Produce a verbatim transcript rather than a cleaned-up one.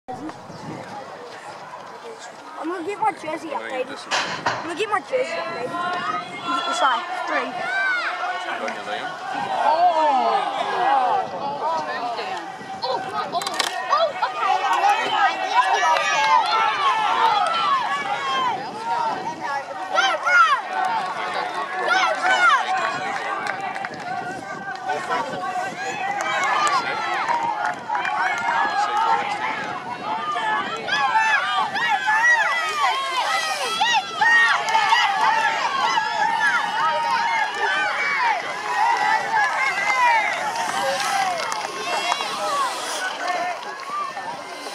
I'm gonna get my jersey up, baby. I'm gonna get my jersey up, baby. You get the side. Three. On your Liam. Oh!